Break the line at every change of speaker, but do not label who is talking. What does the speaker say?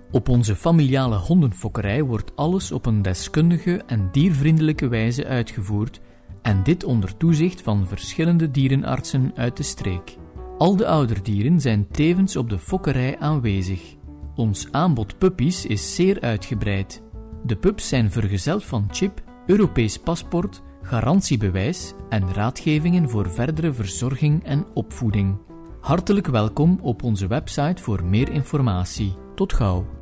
Op onze familiale hondenfokkerij wordt alles op een deskundige en diervriendelijke wijze uitgevoerd en dit onder toezicht van verschillende dierenartsen uit de streek. Al de ouderdieren zijn tevens op de fokkerij aanwezig. Ons aanbod puppies is zeer uitgebreid. De pups zijn vergezeld van chip, Europees paspoort, garantiebewijs en raadgevingen voor verdere verzorging en opvoeding. Hartelijk welkom op onze website voor meer informatie. Tot gauw.